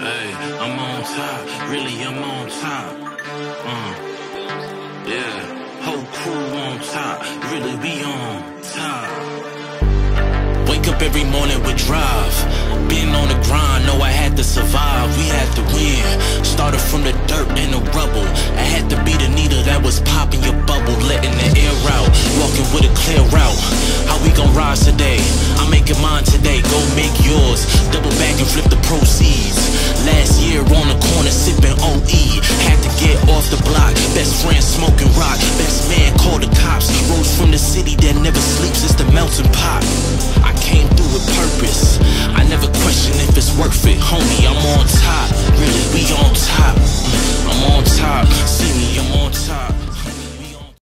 Hey, I'm on top, really I'm on top. Yeah, whole crew on top, really we on top. Wake up every morning with drive, been on the grind, know I had to survive, we had to win. Started from the dirt and the rubble, I had to be the needle that was popping your bubble, letting the air out, walking with a clear route. How we gon' rise today? I'm making mine